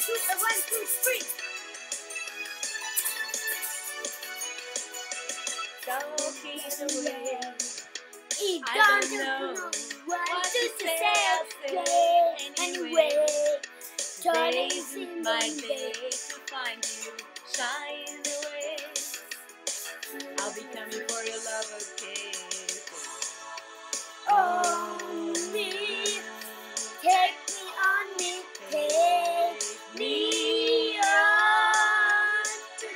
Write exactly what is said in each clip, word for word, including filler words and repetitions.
two, uh, one, two, three. Talking away. He I don't don't know know what what to to say. say, I'll I'll say say anyway. anyway. Today Today's is my day to find you shine away. I'll be coming for your love, okay? On me, take me on me, take me on.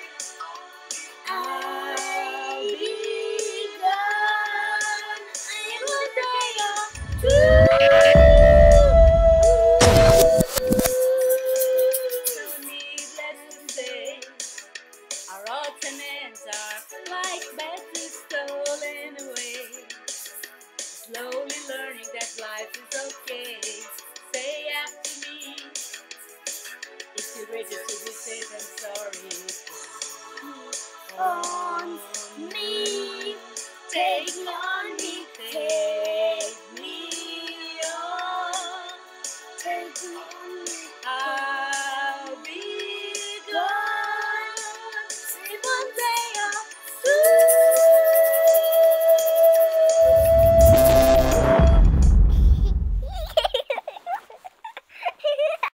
I'll be gone. I will die on No needless to say, our alternates are like beds stolen away. Slowly learning that life is okay. Say after me, it's too great just to be safe and sorry. on me, take me on me,